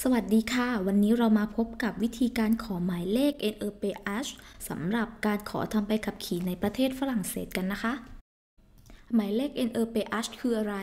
สวัสดีค่ะวันนี้เรามาพบกับวิธีการขอหมายเลข NEPH สำหรับการขอทำใบขับขี่ในประเทศฝรั่งเศสกันนะคะหมายเลข NEPH คืออะไร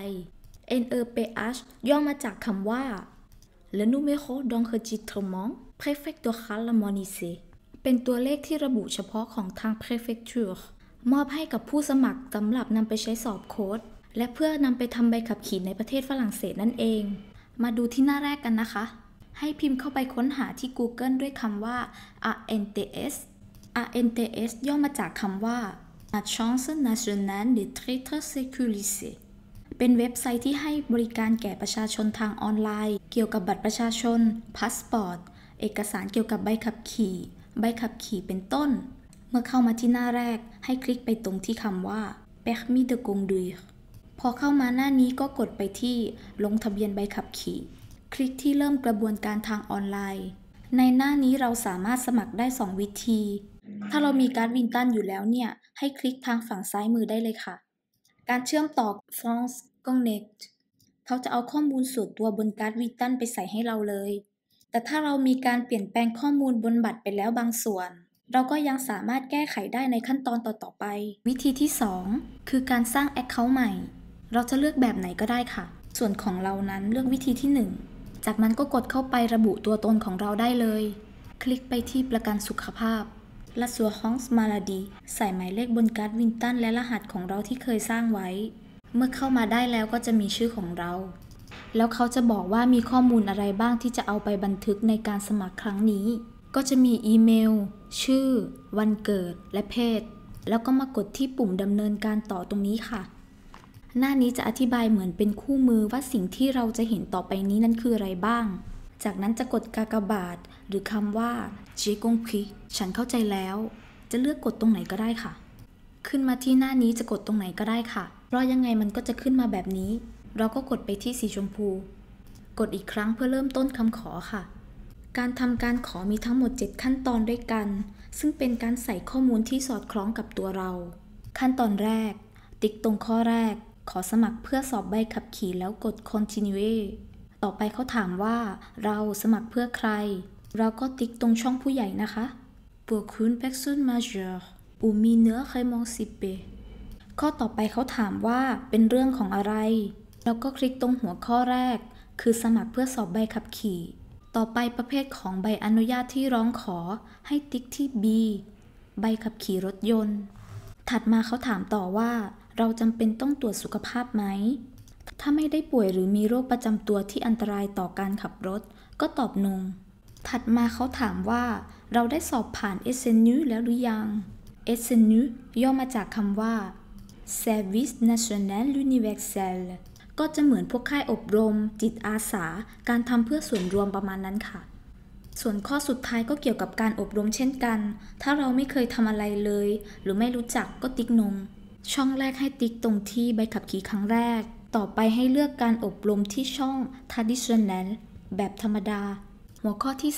NEPH ย่อมาจากคำว่า Le numéro d'enregistrement préfectoral harmonisé เป็นตัวเลขที่ระบุเฉพาะของทาง Prefecture มอบให้กับผู้สมัครสำหรับนำไปใช้สอบโค้ดและเพื่อนำไปทำใบขับขี่ในประเทศฝรั่งเศสนั่นเองมาดูที่หน้าแรกกันนะคะให้พิมพ์เข้าไปค้นหาที่ Google ด้วยคำว่า ANTS ANTS ย่อมาจากคำว่า Agence Nationale des Titres Sécurisés เป็นเว็บไซต์ที่ให้บริการแก่ประชาชนทางออนไลน์เกี่ยวกับบัตรประชาชนพาสปอร์ตเอกสารเกี่ยวกับใบขับขี่เป็นต้นเมื่อเข้ามาที่หน้าแรกให้คลิกไปตรงที่คำว่า Permis de conduire พอเข้ามาหน้านี้ก็กดไปที่ลงทะเบียนใบขับขี่คลิกที่เริ่มกระบวนการทางออนไลน์ในหน้านี้เราสามารถสมัครได้2วิธีถ้าเรามีการ์ดวินตันอยู่แล้วเนี่ยให้คลิกทางฝั่งซ้ายมือได้เลยค่ะการเชื่อมต่อ France Connect เขาจะเอาข้อมูลส่วนตัวบนการ์ดวินตันไปใส่ให้เราเลยแต่ถ้าเรามีการเปลี่ยนแปลงข้อมูลบนบัตรไปแล้วบางส่วนเราก็ยังสามารถแก้ไขได้ในขั้นตอนต่อๆไปวิธีที่2คือการสร้าง Account ใหม่เราจะเลือกแบบไหนก็ได้ค่ะส่วนของเรานั้นเลือกวิธีที่1จากนั้นก็กดเข้าไประบุตัวตนของเราได้เลยคลิกไปที่ประกันสุขภาพ L'assurance maladie ใส่หมายเลขบนการ์ดวินตันและรหัสของเราที่เคยสร้างไว้เมื่อเข้ามาได้แล้วก็จะมีชื่อของเราแล้วเขาจะบอกว่ามีข้อมูลอะไรบ้างที่จะเอาไปบันทึกในการสมัครครั้งนี้ก็จะมีอีเมลชื่อวันเกิดและเพศแล้วก็มากดที่ปุ่มดำเนินการต่อตรงนี้ค่ะหน้านี้จะอธิบายเหมือนเป็นคู่มือว่าสิ่งที่เราจะเห็นต่อไปนี้นั้นคืออะไรบ้างจากนั้นจะกดกากบาทหรือคำว่า J'ai compris ฉันเข้าใจแล้วจะเลือกกดตรงไหนก็ได้ค่ะขึ้นมาที่หน้านี้จะกดตรงไหนก็ได้ค่ะเพราะยังไงมันก็จะขึ้นมาแบบนี้เราก็กดไปที่สีชมพูกดอีกครั้งเพื่อเริ่มต้นคำขอค่ะการทำการขอมีทั้งหมด7ขั้นตอนด้วยกันซึ่งเป็นการใส่ข้อมูลที่สอดคล้องกับตัวเราขั้นตอนแรกติ๊กตรงข้อแรกขอสมัครเพื่อสอบใบขับขี่แล้วกด continue ต่อไปเขาถามว่าเราสมัครเพื่อใครเราก็ติ๊กตรงช่องผู้ใหญ่นะคะ pour une personne majeure ou mineur émancipé ข้อต่อไปเขาถามว่าเป็นเรื่องของอะไรเราก็คลิกตรงหัวข้อแรกคือสมัครเพื่อสอบใบขับขี่ต่อไปประเภทของใบอนุญาตที่ร้องขอให้ติ๊กที่ B ใบขับขี่รถยนต์ถัดมาเขาถามต่อว่าเราจำเป็นต้องตรวจสุขภาพไหมถ้าไม่ได้ป่วยหรือมีโรคประจำตัวที่อันตรายต่อการขับรถก็ตอบnoถัดมาเขาถามว่าเราได้สอบผ่าน SNU แล้วหรือยัง SNU ย่อมาจากคำว่า Service National Universel ก็จะเหมือนพวกค่ายอบรมจิตอาสาการทำเพื่อส่วนรวมประมาณนั้นค่ะส่วนข้อสุดท้ายก็เกี่ยวกับการอบรมเช่นกันถ้าเราไม่เคยทำอะไรเลยหรือไม่รู้จักก็ติ๊กนงช่องแรกให้ติ๊กตรงที่ใบขับขี่ครั้งแรกต่อไปให้เลือกการอบรมที่ช่อง Traditionnel แบบธรรมดาหัวข้อที่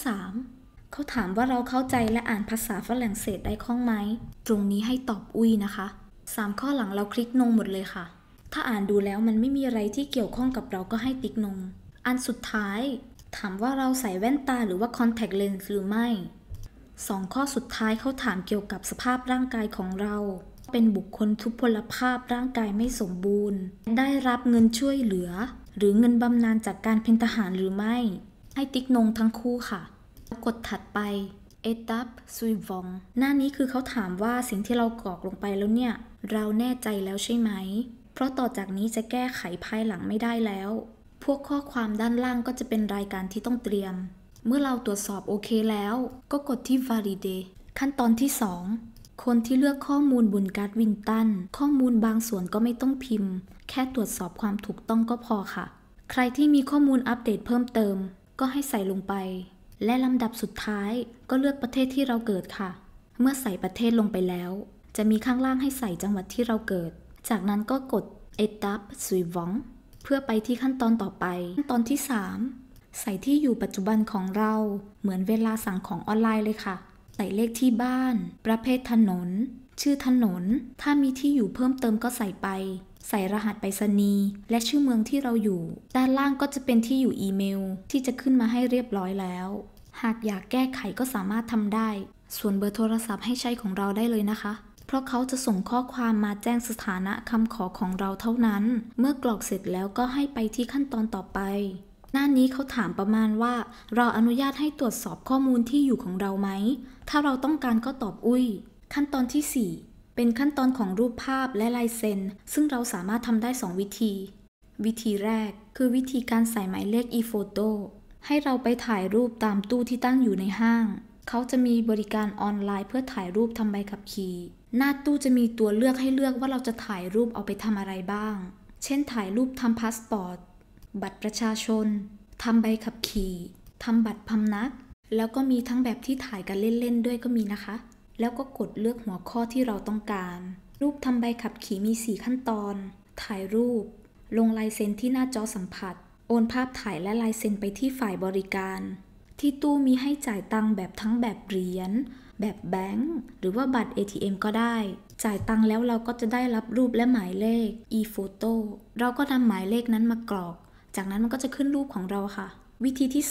3เขาถามว่าเราเข้าใจและอ่านภาษาฝรั่งเศสได้คล่องไหมตรงนี้ให้ตอบอุ้ยนะคะ3ข้อหลังเราคลิกนงหมดเลยค่ะถ้าอ่านดูแล้วมันไม่มีอะไรที่เกี่ยวข้องกับเราก็ให้ติ๊กนงอันสุดท้ายถามว่าเราใส่แว่นตาหรือว่า contact lens หรือไม่2ข้อสุดท้ายเขาถามเกี่ยวกับสภาพร่างกายของเราเป็นบุคคลทุพพลภาพร่างกายไม่สมบูรณ์ได้รับเงินช่วยเหลือหรือเงินบำนาญจากการเป็นทหารหรือไม่ให้ติ๊กนงทั้งคู่ค่ะแล้วกดถัดไป Étape suivante หน้านี้คือเขาถามว่าสิ่งที่เรากรอกลงไปแล้วเนี่ยเราแน่ใจแล้วใช่ไหมเพราะต่อจากนี้จะแก้ไขภายหลังไม่ได้แล้วพวกข้อความด้านล่างก็จะเป็นรายการที่ต้องเตรียมเมื่อเราตรวจสอบโอเคแล้วก็กดที่ Validate ขั้นตอนที่2คนที่เลือกข้อมูลบนการ์ดวินตันข้อมูลบางส่วนก็ไม่ต้องพิมพ์แค่ตรวจสอบความถูกต้องก็พอค่ะใครที่มีข้อมูลอัปเดตเพิ่มเติมก็ให้ใส่ลงไปและลำดับสุดท้ายก็เลือกประเทศที่เราเกิดค่ะเมื่อใส่ประเทศลงไปแล้วจะมีข้างล่างให้ใส่จังหวัดที่เราเกิดจากนั้นก็กด Étape suivante เพื่อไปที่ขั้นตอนต่อไปขั้นตอนที่3ใส่ที่อยู่ปัจจุบันของเราเหมือนเวลาสั่งของออนไลน์เลยค่ะใส่เลขที่บ้านประเภทถนนชื่อถนนถ้ามีที่อยู่เพิ่มเติมก็ใส่ไปใส่รหัสไปรษณีย์และชื่อเมืองที่เราอยู่ด้านล่างก็จะเป็นที่อยู่อีเมลที่จะขึ้นมาให้เรียบร้อยแล้วหากอยากแก้ไขก็สามารถทำได้ส่วนเบอร์โทรศัพท์ให้ใช้ของเราได้เลยนะคะเพราะเขาจะส่งข้อความมาแจ้งสถานะคำขอของเราเท่านั้นเมื่อกรอกเสร็จแล้วก็ให้ไปที่ขั้นตอนต่อไปหน้านี้เขาถามประมาณว่าเราอนุญาตให้ตรวจสอบข้อมูลที่อยู่ของเราไหมถ้าเราต้องการก็ตอบอุ้ยขั้นตอนที่ 4เป็นขั้นตอนของรูปภาพและลายเซ็นซึ่งเราสามารถทำได้2วิธีวิธีแรกคือวิธีการใส่หมายเลข e-photo ให้เราไปถ่ายรูปตามตู้ที่ตั้งอยู่ในห้างเขาจะมีบริการออนไลน์เพื่อถ่ายรูปทำใบขับขี่หน้าตู้จะมีตัวเลือกให้เลือกว่าเราจะถ่ายรูปเอาไปทำอะไรบ้างเช่นถ่ายรูปทำพาสปอร์ตบัตรประชาชนทำใบขับขี่ทำบัตรพำนักแล้วก็มีทั้งแบบที่ถ่ายกันเล่นๆด้วยก็มีนะคะแล้วก็กดเลือกหัวข้อที่เราต้องการรูปทำใบขับขี่มี4ขั้นตอนถ่ายรูปลงลายเซ็นที่หน้าจอสัมผัสโอนภาพถ่ายและลายเซ็นไปที่ฝ่ายบริการที่ตู้มีให้จ่ายตังค์แบบทั้งแบบเหรียญแบบแบงก์หรือว่าบัตร ATM ก็ได้จ่ายตังค์แล้วเราก็จะได้รับรูปและหมายเลข e-photo เราก็นำหมายเลขนั้นมากรอกจากนั้นมันก็จะขึ้นรูปของเราค่ะวิธีที่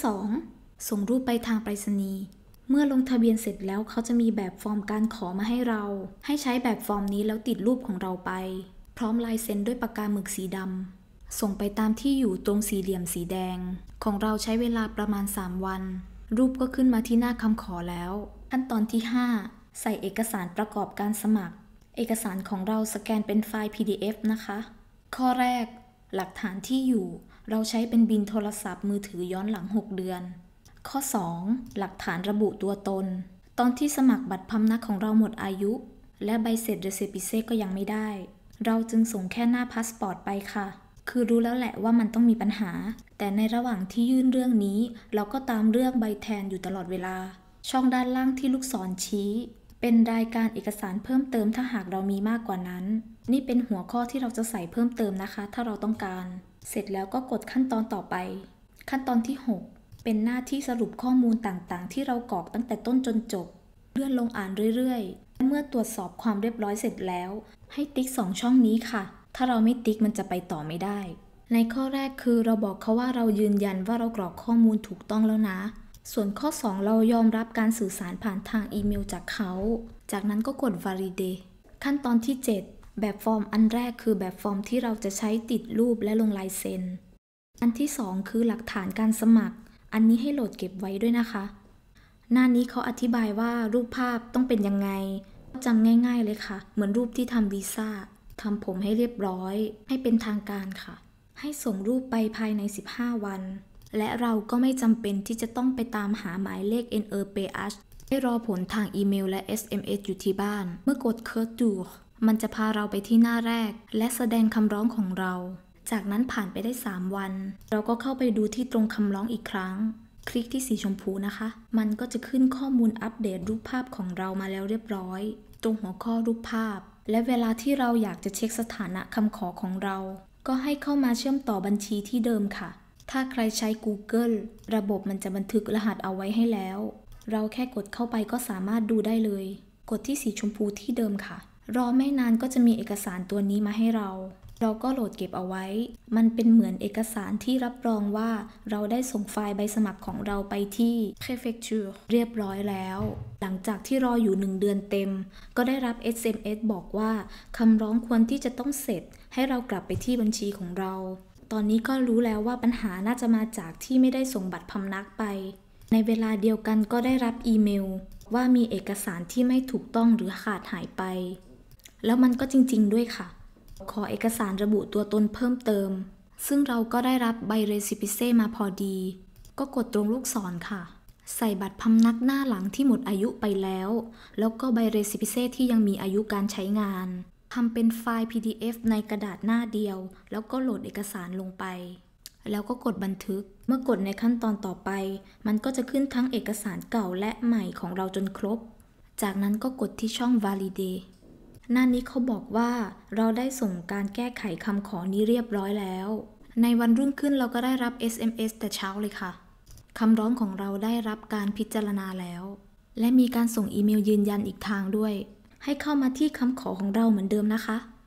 2ส่งรูปไปทางไปรษณีย์เมื่อลงทะเบียนเสร็จแล้วเขาจะมีแบบฟอร์มการขอมาให้เราให้ใช้แบบฟอร์มนี้แล้วติดรูปของเราไปพร้อมลายเซ็นด้วยปากกาหมึกสีดำส่งไปตามที่อยู่ตรงสี่เหลี่ยมสีแดงของเราใช้เวลาประมาณ3วันรูปก็ขึ้นมาที่หน้าคำขอแล้วขั้นตอนที่ 5ใส่เอกสารประกอบการสมัครเอกสารของเราสแกนเป็นไฟล์ PDF นะคะข้อแรกหลักฐานที่อยู่เราใช้เป็นบิลโทรศัพท์มือถือย้อนหลัง6เดือนข้อ 2หลักฐานระบุตัวตนตอนที่สมัครบัตรพำนักของเราหมดอายุและใบเสร็จเรซิปิเซ่ก็ยังไม่ได้เราจึงส่งแค่หน้าพาสปอร์ตไปค่ะคือรู้แล้วแหละว่ามันต้องมีปัญหาแต่ในระหว่างที่ยื่นเรื่องนี้เราก็ตามเรื่องใบแทนอยู่ตลอดเวลาช่องด้านล่างที่ลูกศรชี้เป็นรายการเอกสารเพิ่มเติมถ้าหากเรามีมากกว่านั้นนี่เป็นหัวข้อที่เราจะใส่เพิ่มเติมนะคะถ้าเราต้องการเสร็จแล้วก็กดขั้นตอนต่อไปขั้นตอนที่ 6เป็นหน้าที่สรุปข้อมูลต่างๆที่เรากรอกตั้งแต่ต้นจนจบเลื่อนลงอ่านเรื่อยๆเมื่อตรวจสอบความเรียบร้อยเสร็จแล้วให้ติ๊ก2ช่องนี้ค่ะถ้าเราไม่ติ๊กมันจะไปต่อไม่ได้ในข้อแรกคือเราบอกเขาว่าเรายืนยันว่าเรากรอกข้อมูลถูกต้องแล้วนะส่วนข้อ 2เรายอมรับการสื่อสารผ่านทางอีเมลจากเขาจากนั้นก็กด validate ขั้นตอนที่ 7แบบฟอร์มอันแรกคือแบบฟอร์มที่เราจะใช้ติดรูปและลงลายเซ็นอันที่ 2คือหลักฐานการสมัครอันนี้ให้โหลดเก็บไว้ด้วยนะคะหน้านี้เขาอธิบายว่ารูปภาพต้องเป็นยังไงจำง่ายๆเลยค่ะเหมือนรูปที่ทำวีซ่าทำผมให้เรียบร้อยให้เป็นทางการค่ะให้ส่งรูปไปภายใน15วันและเราก็ไม่จำเป็นที่จะต้องไปตามหาหมายเลข NRPH ให้รอผลทางอีเมลและ SMS อยู่ที่บ้านเมื่อกด Code Do มันจะพาเราไปที่หน้าแรกและแสดงคำร้องของเราจากนั้นผ่านไปได้3วันเราก็เข้าไปดูที่ตรงคำร้องอีกครั้งคลิกที่สีชมพูนะคะมันก็จะขึ้นข้อมูลอัปเดตรูปภาพของเรามาแล้วเรียบร้อยตรงหัวข้อรูปภาพและเวลาที่เราอยากจะเช็คสถานะคำขอของเราก็ให้เข้ามาเชื่อมต่อบัญชีที่เดิมค่ะถ้าใครใช้ Google ระบบมันจะบันทึกรหัสเอาไว้ให้แล้วเราแค่กดเข้าไปก็สามารถดูได้เลยกดที่สีชมพูที่เดิมค่ะรอไม่นานก็จะมีเอกสารตัวนี้มาให้เราก็โหลดเก็บเอาไว้มันเป็นเหมือนเอกสารที่รับรองว่าเราได้ส่งไฟล์ใบสมัครของเราไปที่ Prefecture เรียบร้อยแล้วหลังจากที่รออยู่1เดือนเต็มก็ได้รับ SMS บอกว่าคำร้องควรที่จะต้องเสร็จให้เรากลับไปที่บัญชีของเราตอนนี้ก็รู้แล้วว่าปัญหาน่าจะมาจากที่ไม่ได้ส่งบัตรพำนักไปในเวลาเดียวกันก็ได้รับอีเมลว่ามีเอกสารที่ไม่ถูกต้องหรือขาดหายไปแล้วมันก็จริงๆด้วยค่ะขอเอกสารระบุตัวตนเพิ่มเติมซึ่งเราก็ได้รับใบเรซิปิเซ่มาพอดีก็กดตรงลูกศรค่ะใส่บัตรพำนักหน้าหลังที่หมดอายุไปแล้วก็ใบเรซิปิเซ่ที่ยังมีอายุการใช้งานทำเป็นไฟล์ PDF ในกระดาษหน้าเดียวแล้วก็โหลดเอกสารลงไปแล้วก็กดบันทึกเมื่อกดในขั้นตอนต่อไปมันก็จะขึ้นทั้งเอกสารเก่าและใหม่ของเราจนครบจากนั้นก็กดที่ช่อง validateหน้านี้เขาบอกว่าเราได้ส่งการแก้ไขคำขอนี้เรียบร้อยแล้วในวันรุ่งขึ้นเราก็ได้รับ SMS แต่เช้าเลยค่ะคำร้องของเราได้รับการพิจารณาแล้วและมีการส่งอีเมลยืนยันอีกทางด้วยให้เข้ามาที่คำขอของเราเหมือนเดิมนะคะ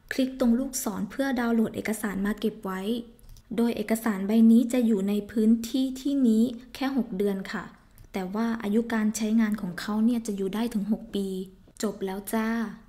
คลิกตรงลูกศรเพื่อดาวน์โหลดเอกสารมาเก็บไว้ โดยเอกสารใบนี้จะอยู่ในพื้นที่ที่นี้แค่ 6 เดือนค่ะ แต่ว่าอายุการใช้งานของเขาเนี่ยจะอยู่ได้ถึง 6 ปี จบแล้วจ้า